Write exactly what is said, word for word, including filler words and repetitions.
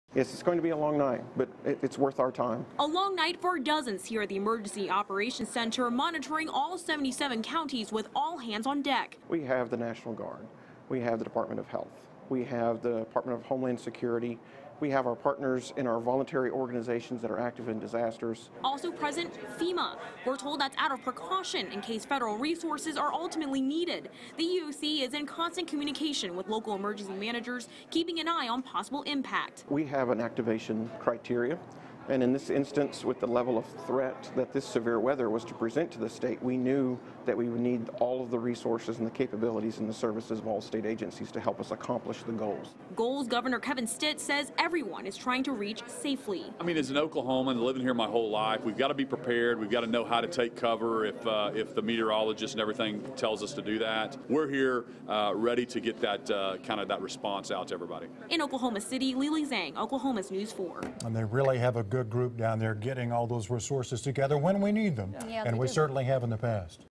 Yes, it's going to be a long night, but it, it's worth our time. A long night for dozens here at the Emergency Operations Center, monitoring all seventy-seven counties with all hands on deck. We have the National Guard. We have the Department of Health. We have the Department of Homeland Security. We have our partners in our voluntary organizations that are active in disasters. Also present, FEMA. We're told that's out of precaution in case federal resources are ultimately needed. The E O C is in constant communication with local emergency managers, keeping an eye on possible impact. We have an activation criteria. And in this instance, with the level of threat that this severe weather was to present to the state, we knew that we would need all of the resources and the capabilities and the services of all state agencies to help us accomplish the goals. Goals Governor Kevin Stitt says everyone is trying to reach safely. I mean, as an Oklahoman living here my whole life, we've got to be prepared. We've got to know how to take cover if uh, if the meteorologist and everything tells us to do that. We're here uh, ready to get that uh, kind of that response out to everybody. In Oklahoma City, Lily Zhang, Oklahoma's News four. And they really have a good group down there getting all those resources together when we need them, Yeah, and we do. certainly have in the past.